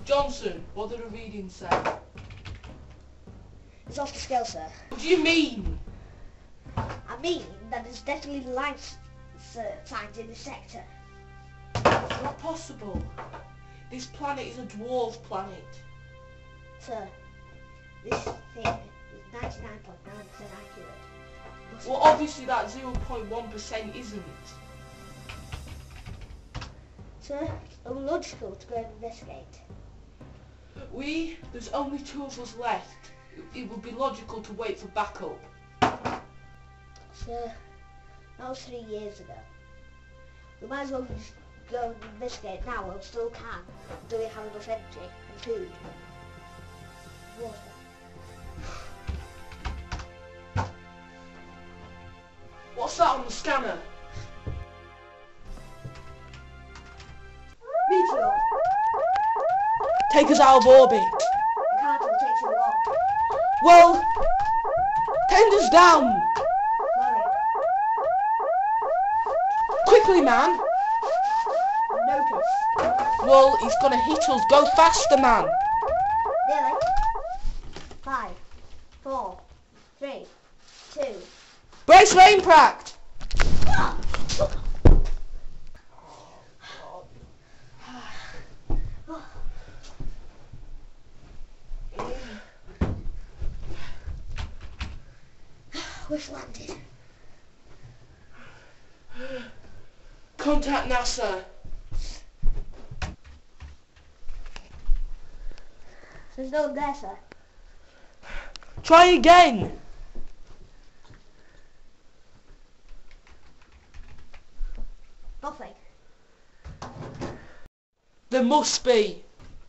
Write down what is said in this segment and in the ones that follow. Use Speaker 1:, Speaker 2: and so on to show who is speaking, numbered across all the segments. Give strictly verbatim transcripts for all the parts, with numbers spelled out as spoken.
Speaker 1: Johnson, what did the reading say?
Speaker 2: It's off the scale, sir.
Speaker 1: What do you mean?
Speaker 2: I mean that there's definitely life uh, signs in the sector.
Speaker 1: It's not possible. This planet is a dwarf planet.
Speaker 2: Sir, this thing is ninety-nine point nine percent accurate. Must
Speaker 1: Well, obviously that zero point one percent isn't.
Speaker 2: Sir, it would be logical to go and investigate.
Speaker 1: We, there's only two of us left. It, it would be logical to wait for backup.
Speaker 2: Sir, that was three years ago. We might as well just go and investigate now while we still can. Do we have enough energy and food? Water.
Speaker 1: What's that on the scanner?
Speaker 2: Meteor!
Speaker 1: Take us out of orbit.
Speaker 2: I can't, it'll take too long.
Speaker 1: Well, tender's down.
Speaker 2: Sorry.
Speaker 1: Quickly, man.
Speaker 2: Notice.
Speaker 1: Well, he's gonna hit us. Go faster, man.
Speaker 2: Nearly. Five, four, three, two.
Speaker 1: Brace for impact.
Speaker 2: We've landed.
Speaker 1: Contact NASA.
Speaker 2: There's no one there, sir.
Speaker 1: Try again.
Speaker 2: Nothing.
Speaker 1: There must be.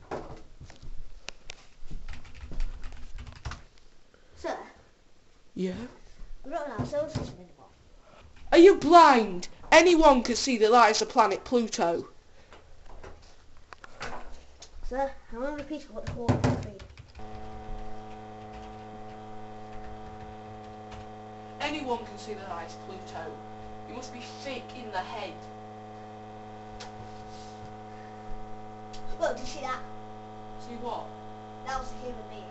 Speaker 2: Sir,
Speaker 1: Yeah?
Speaker 2: we're not in our solar system anymore.
Speaker 1: Are you blind? Anyone can see that that is the planet Pluto.
Speaker 2: Sir, I want to repeat what the coordinates read.
Speaker 1: Anyone can see that that is Pluto. You must be thick in the head.
Speaker 2: Look, did you see that?
Speaker 1: See what?
Speaker 2: That was a human being.